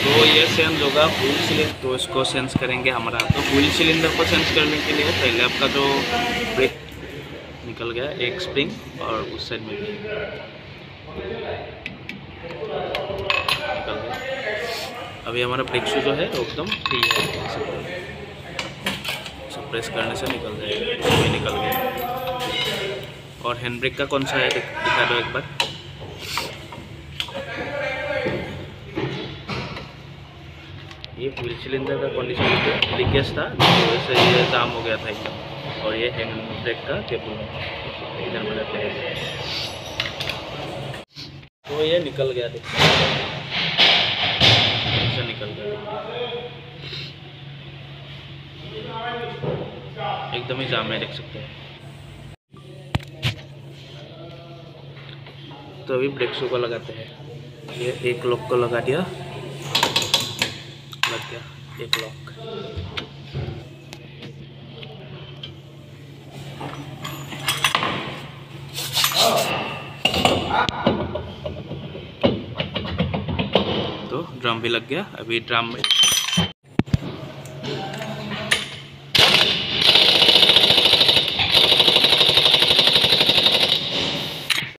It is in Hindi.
तो ये चेंज होगा व्हील सिलेंडर, तो इसको चेंज करेंगे हमारा। तो व्हील सिलेंडर को चेंज करने के लिए पहले आपका जो ब्रेक निकल गया एक स्प्रिंग और उस साइड में भी निकल गया। अभी हमारा ब्रेक शू जो है वो एकदम फ्री है, सब प्रेस करने से निकल जाएगा, वो भी निकल गया। और हैंड ब्रेक का कौन सा है दिखा दो एक बार। ये व्हील सिलेंडर का कंडीशन लीकेज था, जिसकी वजह से ये जाम हो गया था एकदम। और ये हैंड ब्रेक का केबल इधर में रहते हैं, तो ये निकल गया, देखिए ऐसा निकल गया, एकदम ही जाम है, देख सकते हैं। तो अभी ब्रेक शू को लगाते हैं। ये एक लॉक को लगा दिया, लग गया एक लॉक। तो ड्रम भी लग गया। अभी ड्रम में